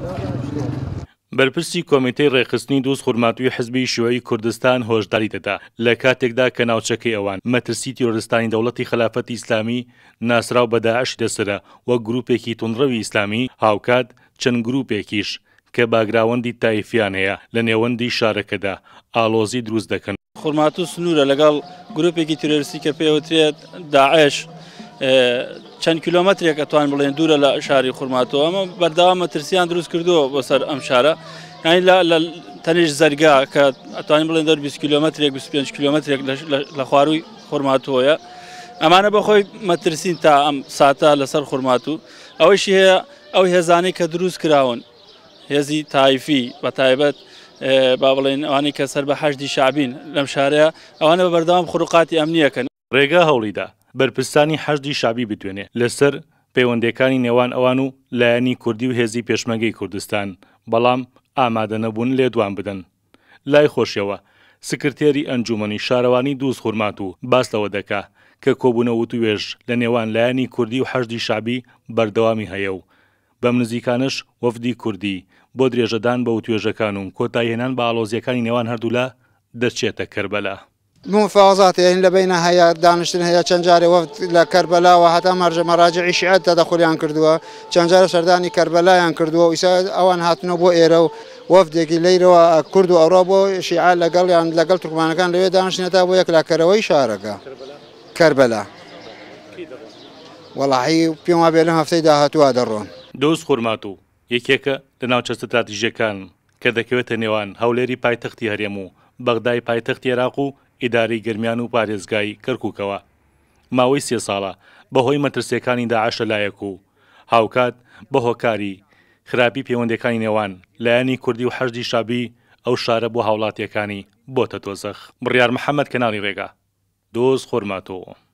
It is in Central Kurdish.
بەرپرسی کۆمیتەی ڕێخستنی دۆست خورماتووی حزبی شیوعی کوردستان هۆشداری دەدا لە کاتێکدا کە ناوچەکەی ئەوان مەترسی تیرۆریستانی دەوڵەتی خلافەتی ئیسلامی ناسراو بە داعش دەسرە وەک گروپێکی توندڕەوی ئیسلامی هاوکات چەند گروپێکیش کە باگراوەندی تایفیان هەیە لە نێوەندی شارەکەدا ئالۆزی دروست دەکەن. خورماتوو سنوورە لەگەڵ گروپێکی تیرۆریستی کە پێوترێت داعش چەند کیلۆمەترێک ئەتوان بڵێن دوورە لە شاری خورماتەوە ئەمە بەردەوام مەترسیان دروست کردووە بۆ سەر ئەم شارە یانی تەنیش زەرگا کە ئەتوانین بڵێن 20 کیلۆمەترێک 25 کیلۆمەترێک لە خواروی خورماتەوەیە ئەمانە بەخۆی مەترسین تا ئەم ساتە لەسەر خورماتوو ئەوەیشی هەیە ئەو هێزانەی کە دروست کراون هێزی تایفی بە تایبەت با بڵێن ئەوانەی کە سەر بە حەشدی شعبین لەم شارەیە ئەوانە بە بەردەوام خوڕوقاتی ئەمنیەکەن. ڕێگا هەوڵیدا بەرپرسانی حەشدی شعبی بتوێنێ لەسەر پەیوەندیەکانی نێوان ئەوان و لایەنی کوردی و هێزی پێشمەرگەی کوردستان بەڵام ئامادە نەبوون لێدوان بدەن. لای خۆشیەوە سکرتێری ئەنجومەنی شارەوانی دۆست خورماتوو باس لەوە دەکا کە کۆبوونە وتوێژ لە نێوان لایەنی کوردی و حەشدی شعبی بەردەوامی هەیە و بەم نزیکانش وەفدی کوردی بۆ درێژەدان بە وتوێژەکان و کۆتایهێنان بە ئاڵۆزیەکانی نێوان هەردوولا دەچێتە کەربەلا. مفاوضات يعني لبينا هيا دانشتن هيا چنجاري وفد لكربلاء وحتى مراجع شيعة تدخليان كردوا چنجاري سرداني كربلاء كردوا ويسا اوان هاتنو بو ايرو وفدك ليرو كردو اوروبو شيعة لقل يعني لقل تركمان كان لوي دانشتن تابو يكلا كروي شاركا كربلاء والله هي بيوم بينهم هفتيدا هاتوا درون دۆست خورماتوو یەکێکە لە ناوچە ستراتیژیەکان کە دەکەوێتە نێوان هەولێری پایتەختی هەرێم و بەغدای پایتەختی عێراق و ئیداری گرمیان و پارێزگای کەرکووکەوە ماوەی 3 ساڵە بەهۆی مەترسیەکانی داعش لایەک و هاوکات بە هۆکاری خراپی پەیوەندیەکانی نێوان لایەنی کوردی و حەشدی شابی ئەو شارە بۆ هاوڵاتیەکانی بۆتە دۆزەخ. بڕیار محەممەد کەناڵی ڕێگا دۆست خورماتوو.